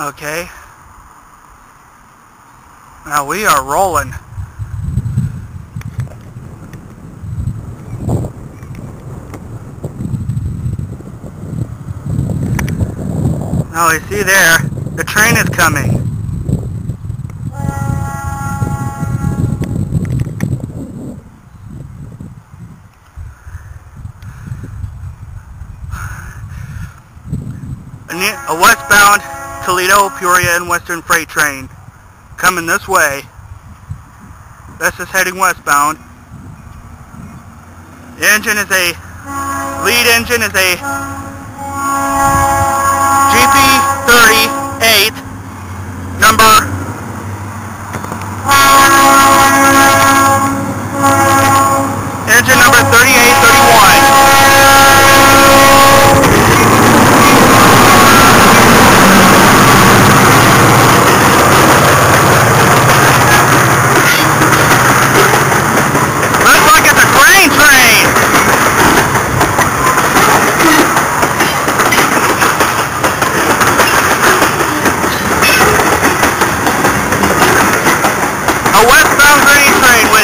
Okay. Now we are rolling. Now you see there, the train is coming. A westbound Toledo, Peoria, and Western freight train coming this way. This is heading westbound. The engine is lead engine is a GP38 number engine number 3831. A westbound grain train with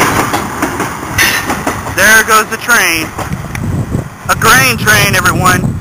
there goes the train. A grain train, everyone.